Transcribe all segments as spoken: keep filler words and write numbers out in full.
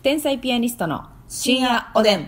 天才ピアニストの深夜おでん。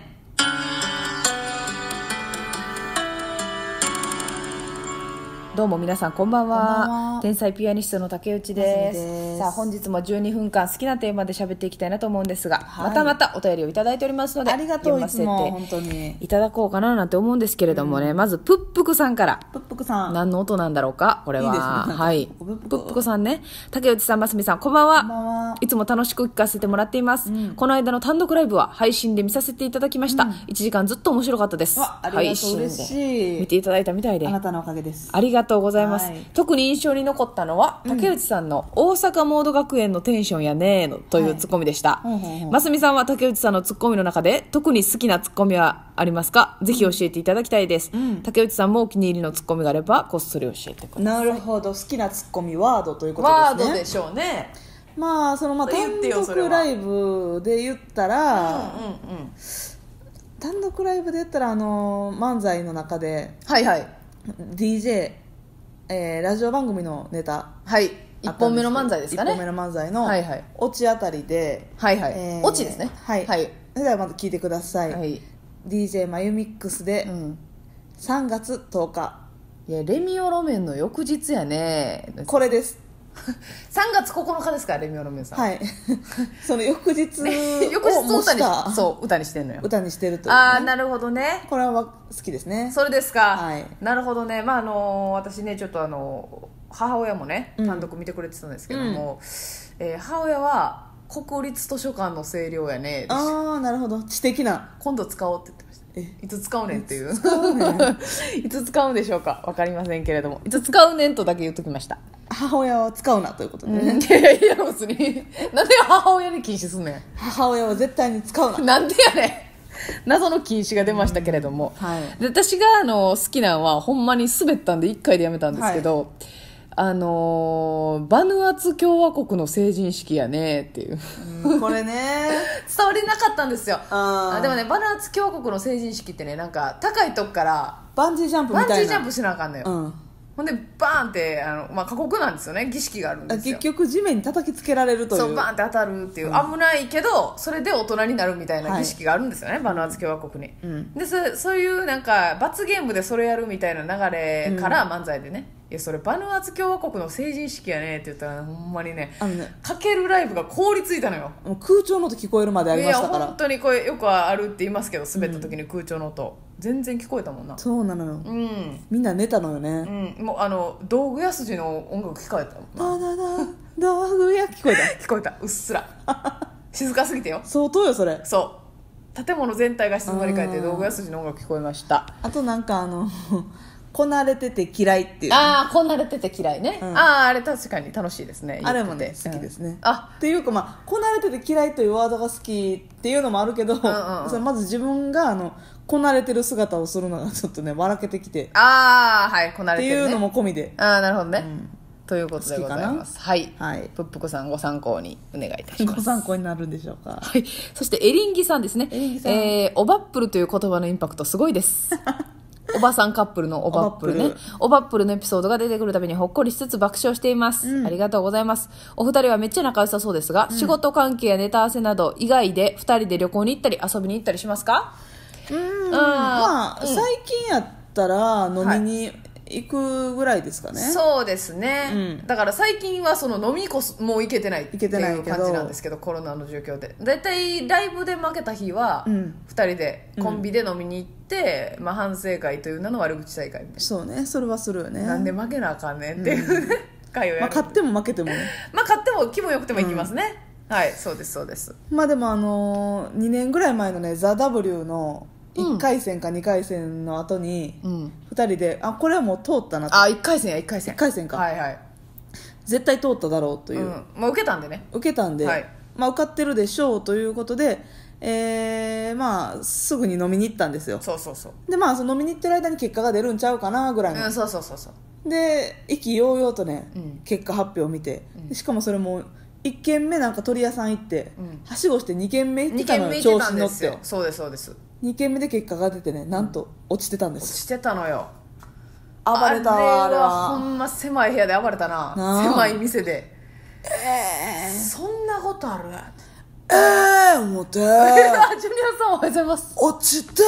どうも皆さんこんばんは。 こんばんは。 天才ピアニストの竹内です。 ですさあ本日もじゅうにふんかん好きなテーマで喋っていきたいなと思うんですが、 はい、 またまたお便りをいただいておりますので、 ありがとう。 読ませて本当にいただこうかななんて思うんですけれどもね、うん、まずプップクさんから。 プップクさん、 何の音なんだろうかこれは。 いいですね、 はい。プップクさんね、竹内さん、ますみさん、こんばんは。 こんばんは。 いつも楽しく聞かせてもらっています、うん、この間の単独ライブは配信で見させていただきました、うん、いちじかんずっと面白かったです。 ありがとう。 配信で嬉しい。 見ていただいたみたいで、 あなたのおかげです。 ありがとうございます、はい、特に印象に残ったのは、うん、竹内さんの大阪モード学園のテンションやねーのというツッコミでした。ますみさんは竹内さんのツッコミの中で特に好きなツッコミはありますか？ぜひ教えていただきたいです、うん、竹内さんもお気に入りのツッコミがあればこっそり教えてください。 なるほど。好きなツッコミワードということですね。 ワードでしょうね。 まあそのまあ単独ライブで言ったら、うんうんうん、単独ライブで言ったらあの漫才の中で、 はいはい、 ディージェー、えー、ラジオ番組のネタ、 はい、いっぽんめの漫才ですかね。 いっぽんめの漫才のオチあたりで、 はいはい、 えー、 オチですね。 はい、はい、それではまず聞いてください、はい、ディージェー マユミックスで、うん、さんがつとおか。 いやレミオロメンの翌日やね。 これですさんがつここのかですか、レミオロメンさん。 はいその翌日を翌日を歌にしそう歌にしてんのよ。 歌にしてるという、ね、 ああなるほどね。 これは好きですね。 それですか、 はい、 なるほどね。まああの私ねちょっとあの母親もね単独見てくれてたんですけども、うん、えー、母親は国立図書館の声量やね。 ああなるほど。知的な。 今度使おうって言ってました。えいつ使うねんっていう。 使うねんいつ使うんでしょうか分かりませんけれども、いつ使うねんとだけ言っときました。 母親は使うなということでね、 うん、いやいや別になんで母親に禁止すんねん。 母親は絶対に使うななんでやねん。謎の禁止が出ましたけれども、 うん、はい、 で私があの好きなのはほんまに滑ったんでいっかいでやめたんですけど、はい、あのー、バヌアツ共和国の成人式やねっていう、 うん、これね伝わりなかったんですよ。 ああでもねバヌアツ共和国の成人式ってねなんか高いとこからバンジージャンプみたいなバンジージャンプしなあかんのよ、うん、ほんでバーンってあの、まあ、過酷なんですよね。儀式があるんですよ。 結局地面に叩きつけられるという、 そうバーンって当たるっていう、うん、危ないけどそれで大人になるみたいな儀式があるんですよね、はい、バヌアツ共和国に、うん、で そ, そういうなんか罰ゲームでそれやるみたいな流れから漫才でね、うん、いやそれバヌアツ共和国の成人式やねって言ったら、ね、ほんまにね、あのねかけるライブが凍りついたのよ。 もう空調の音聞こえるまでありましたから。 いや本当にこれよくあるって言いますけど滑った時に空調の音、うん、全然聞こえたもんな。 そうなのよ、うん、みんな寝たのよね、 うん、もうあの道具屋筋の音楽聞こえたもんな。 だだだ道具屋聞こえた聞こえたうっすら静かすぎてよ。 相当よそれ。 そう建物全体が静まり返って道具屋筋の音楽聞こえました。 あとなんかあのこなれてて嫌いっていう、ね、 ああこなれてて嫌いね、うん、あああれ確かに楽しいですね。 あれもね好きですね、うん、 あっていうかまあこなれてて嫌いというワードが好きっていうのもあるけど、うんうんうん、それまず自分があのこなれてる姿をするのがちょっとね笑けてきて、 ああはいこなれてる、ね、 っていうのも込みで、 ああなるほどね、うん、ということでございます。はい、はい、プップコさんご参考にお願いいたします。 ご参考になるんでしょうか。 はい、そしてエリンギさんですね。エリンギさん、えー、おバップルという言葉のインパクトすごいですおばさんカップルのおバップルね。おバップルのエピソードが出てくるたびにほっこりしつつ爆笑しています、うん、ありがとうございます。お二人はめっちゃ仲良さそうですが、うん、仕事関係やネタ合わせなど以外で二人で旅行に行ったり遊びに行ったりしますか？ うん、まあ、うん、最近やったら飲みに行くぐらいですかね、はい、 そうですね、うん、だから最近はその飲みこそもう行けてないっていう感じなんですけど、コロナの状況でだいたいライブで負けた日はふたりでコンビで飲みに行って、うんまあ、反省会という名の悪口大会みたいな。 そうねそれはするよね。 なんで負けなあかんねんっていうね、うん、会をやる、 まあ、勝っても負けてもねまあ勝っても気分よくても行きますね、うん、はいそうですそうです。 まあでもあのー、にねんぐらい前のね ザ・ ダブリュー のいっかい戦かにかい戦の後にふたりで、うん、あこれはもう通ったなと。 あいっかい戦やいっかい戦いっかい戦か、 はいはい、 絶対通っただろうという、うん、 もう受けたんでね受けたんで、はいまあ、受かってるでしょうということで、えーまあ、すぐに飲みに行ったんですよ。 そうそうそうで、まあ、その飲みに行ってる間に結果が出るんちゃうかなぐらいの、 うん、そうそうそうそうで意気揚々とね、うん、結果発表を見て、うん、しかもそれもいっけんめなんか鳥屋さん行って、うん、はしごしてにけんめ行ってたのよ。調子に乗って。 そうですそうです。 にけんめで結果が出てね、なんと落ちてたんです。 落ちてたのよ。 暴れたわ。 あれはほんま狭い部屋で暴れたな。狭い店で、えー、そんなことあるええー思ってジュニアさんおはようございます。 落ちてて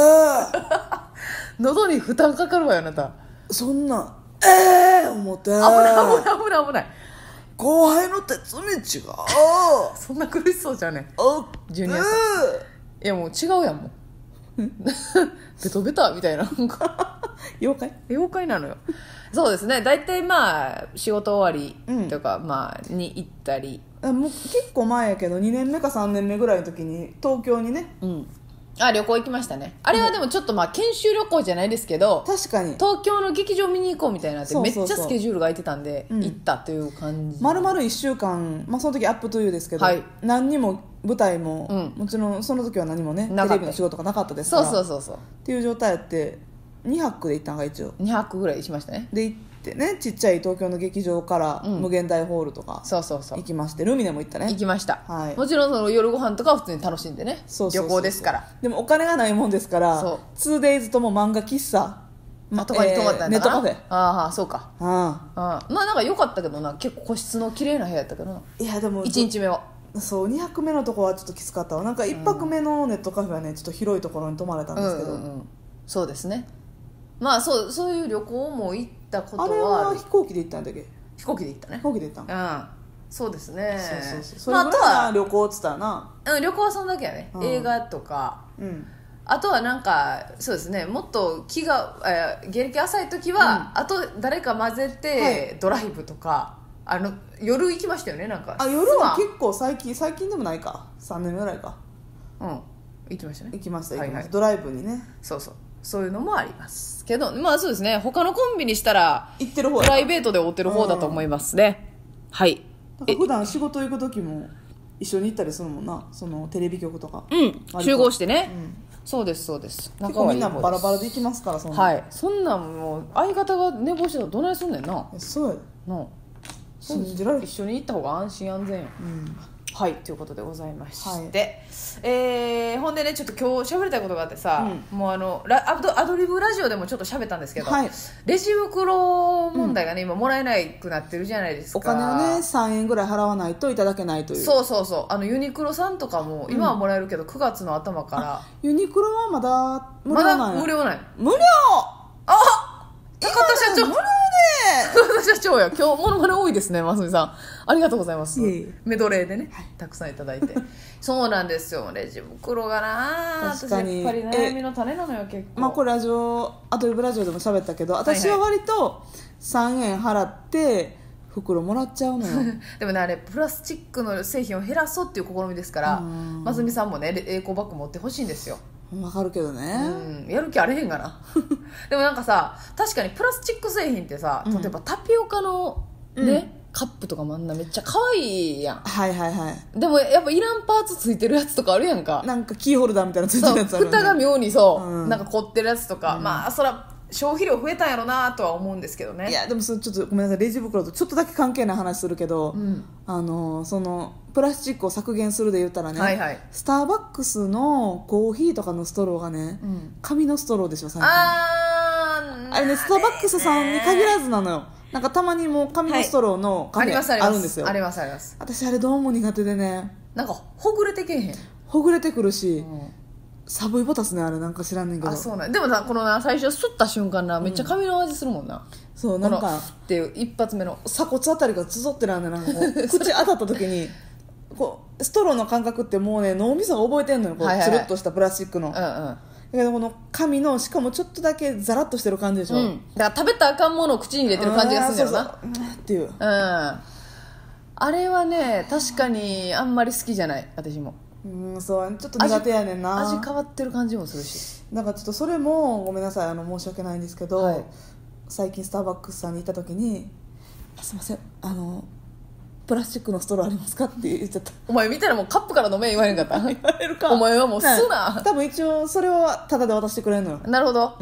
喉に負担かかるわよあなた。 そんなえー思って危ない危ない危ない危ない。 後輩の鉄道がそんな苦しそうじゃねおっジュニアさん。いやもう違うやんもうベトベタみたいな妖怪妖怪なのよ。そうですね、大体まあ仕事終わりとか、うん、まあに行ったり、 もう結構前やけどにねんめかさんねんめぐらいの時に東京にね、 うん、あ旅行行きましたね。あれはでもちょっとまあ研修旅行じゃないですけど、 確かに東京の劇場見に行こうみたいなってめっちゃスケジュールが空いてたんで、 うん、 行ったという感じ。 まるまるいっしゅうかん、まあ、その時アップトゥーユーですけど、はい、何にも舞台も、うん、もちろんその時は何もねテレビの仕事がなかったですから、 そうそうそうそうっていう状態やってにはくで行ったんが一応にはくぐらいしましたね。 で行ってね、ちっちゃい東京の劇場から無限大ホールとか行きまして、ルミネも行ったね。 行きました、 はい、 もちろんその夜ご飯とかは普通に楽しんでね。そうそうそうそう、旅行ですから。 でもお金がないもんですから ツーデイズ とも漫画喫茶、 まあ、とかに泊まったんだかな、 えー、ネットカフェ。 ああそうか、 ああまあなんか良かったけどな、結構個室の綺麗な部屋やったけどな。 いやでもいちにちめはそうにはくめのとこはちょっときつかったわ。なんかいっぱくめのネットカフェはねちょっと広いところに泊まれたんですけど、うんうんうん、 そうですね。まあそうそういう旅行も行ったことはある。 あれは飛行機で行ったんだっけ。 飛行機で行ったね。 飛行機で行ったん、 うん、そうですね。 そうそうそう、それぐらいな旅行っつったらな、 うん、旅行はそんだけやね、うん、映画とか、うん、あとはなんかそうですね、もっと気が、えー、芸歴浅い時は、うん、あと誰か混ぜて、はい、ドライブとかあの夜行きましたよね。なんかあ夜は結構最近最近でもないか、さんねんめぐらいか、 うん行きましたね。 行きました行きました、はいはい、ドライブにね。 そうそうそういうのもありますけど、まあそうですね、他のコンビにしたら行ってる方プライベートで追ってる方だと思いますね、うん、はい。 なんか普段仕事行く時も一緒に行ったりするもんな、そのテレビ局とか、 うん、集合してね、うん、そうですそうです。 結構みんなバラバラで行きますから。 そんな、はい、そんなんもう相方が寝坊したらどないすんねんな。 そうやな、信じられる。一緒に行った方が安心安全や、うん、はいということでございまして、はい、えー、ほんでねちょっと今日喋りたいことがあってさ、うん、もうあのラアドアドリブラジオでもちょっと喋ったんですけど、はい、レジ袋問題がね、うん、今もらえなくなってるじゃないですか。 お金をねさんえんぐらい払わないといただけないという。 そうそうそう、あのユニクロさんとかも今はもらえるけど、うん、くがつの頭からユニクロはまだ無料なんや。 まだ無料ない。 無料。 あ高田社長、 無料で高田社長や、今日モノマネ多いですね、ますみさん、ありがとうございます。いえいえ、メドレーでね、はい、たくさんいただいてそうなんですよ、レジ袋がな、 確かに私やっぱり悩みの種なのよ結構。 まあこれラジオアドリブラジオでも喋ったけど、私は割とさんえん払って袋もらっちゃうのよでもね、あれプラスチックの製品を減らそうっていう試みですから、ますみさんもねエコバッグ持ってほしいんですよ。 わかるけどね、 うん、やる気あれへんがなでもなんかさ、確かにプラスチック製品ってさ、例えばタピオカのね、うん、カップとかもあんなめっちゃ可愛いやん。 はいはいはい。 でもやっぱいらんパーツついてるやつとかあるやんか。 なんかキーホルダーみたいなついてるやつあるよね。 蓋が妙にそう、うん、なんか凝ってるやつとか、 うん、 まあそら消費量増えたんやろなとは思うんですけどね。 いやでもそれちょっとごめんなさい、レジ袋とちょっとだけ関係ない話するけど、うん、あのそのプラスチックを削減するで言ったらね、はいはい、スターバックスのコーヒーとかのストローがね、うん、紙のストローでしょ最近。ああれね、スターバックスさんに限らずなのよ。なんかたまにもう紙のストローのカフェあるんですよ。 ありますあります。 私あれどうも苦手でね、 なんかほぐれてけへん。 ほぐれてくるし、うん、サブイボタスね、あれなんか知らんねんけど。 あ、そうなん。でもな、このな最初吸った瞬間な、めっちゃ紙の味するもんな、うん、 そうなんかっていう一発目の鎖骨あたりがつぞってなんで、なんかこう口当たった時にこうストローの感覚ってもうね脳みそが覚えてんのよ、こう、はいはいはい、つるっとしたプラスチックの、うんうん、だけどこの紙のしかもちょっとだけザラッとしてる感じでしょ、うん、だから食べたらあかんものを口に入れてる感じがするんだよな、 そうそうっていう、うん、 あれはね確かにあんまり好きじゃない私も。 うん、そうちょっと苦手やねんな。 味, 味変わってる感じもするし、 なんかちょっとそれもごめんなさい、あの申し訳ないんですけど、はい、最近スターバックスさんに行った時にすいません、あのプラスチックのストローありますかって言っちゃった。 お前見たらもうカップから飲め言わへんかった言われるか。 お前はもうすな。 多分一応それはタダで渡してくれるのよ。 なるほど、 うん、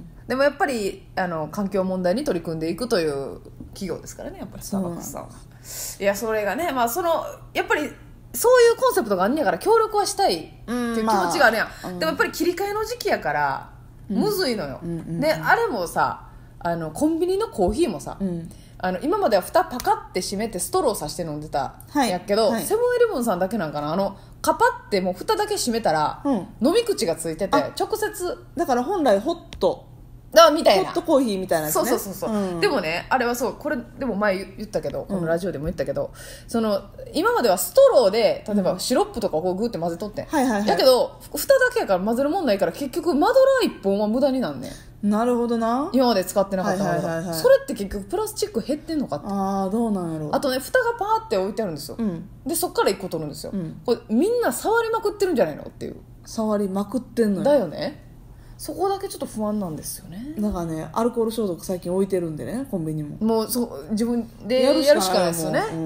でもやっぱりあの環境問題に取り組んでいくという企業ですからね、やっぱりスターバックスさんは。いやそれがね、まあそのやっぱりそういうコンセプトがあんねやから協力はしたいっていう気持ちがあるやん、まあ、うん、でもやっぱり切り替えの時期やからむずいのよ、うんうんうんうん、であれもさ、あのコンビニのコーヒーもさ、うん、 あの今までは蓋パカって閉めてストローさして飲んでたんやけど、 はいはい、 セブンイレブンさんだけなんかな、あのカパってもう蓋だけ閉めたら、うん、飲み口がついてて直接だから本来ホットだみたいなホットコーヒーみたいなやつね。 そうそうそうそう、うん、でもねあれはそうこれでも前言ったけどこのラジオでも言ったけど、うん、その今まではストローで例えばシロップとかをこうグーって混ぜとってん、はいはいはい、だけど蓋だけやから混ぜるもんないから結局マドラーいっぽんは無駄になんねん。 なるほどな。 今まで使ってなかったから、はいはいはいはい、それって結局プラスチック減ってんのかって。 ああどうなんやろ。 あとね蓋がパーって置いてあるんですよ、うん、でそっからいっこ取るんですよ、うん、これみんな触りまくってるんじゃないのっていう。 触りまくってんのよ。 だよね。そこだけちょっと不安なんですよね。 だからねアルコール消毒最近置いてるんでねコンビニも。 もうそう自分でやるしかないですよね。うん、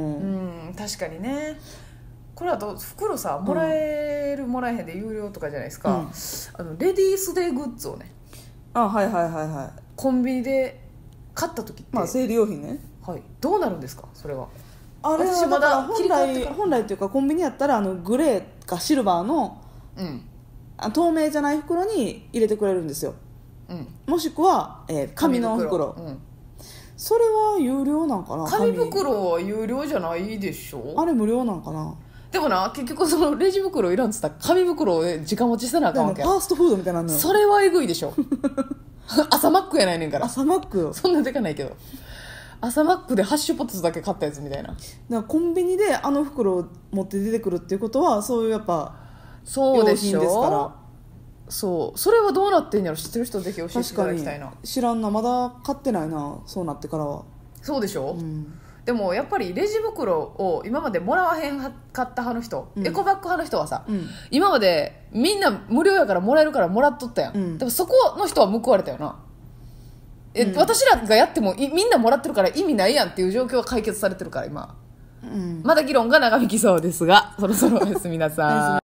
うん、確かにね。これはどう袋さもらえる、うん、もらえへんで有料とかじゃないですか、うん、あのレディースデーグッズをねあはいはいはいはいコンビニで買った時ってまあ生理用品ね、 はい、どうなるんですかそれは。 あれはまだ本来本来っていうかコンビニやったらあのグレーかシルバーの、うん、透明じゃない袋に入れてくれるんですよ、うん、もしくは、えー、紙の袋、うん、それは有料なんかな。 紙袋は有料じゃないでしょ。 あれ無料なんかな。 でもな結局そのレジ袋いらんっつったら紙袋で直持ちせなあかんわけや。 ファーストフードみたいなのよ。 それはえぐいでしょ朝マックやないねんから。 朝マックよ。 そんなでかないけど朝マックでハッシュポテトだけ買ったやつみたいな。だからコンビニであの袋を持って出てくるっていうことはそういうやっぱそうでしょ。用品ですから。そうそれはどうなってんやろ。知ってる人ぜひ教えていただきたいな。 知らんなまだ買ってないなそうなってからは。 そうでしょ、うん、でもやっぱりレジ袋を今までもらわへんかった派の人、うん、エコバッグ派の人はさ、うん、今までみんな無料やからもらえるからもらっとったやん、うん、でもそこの人は報われたよな。え、うん、私らがやってもみんなもらってるから意味ないやんっていう状況は解決されてるから今、うん、まだ議論が長引きそうですがそろそろおやすみなさい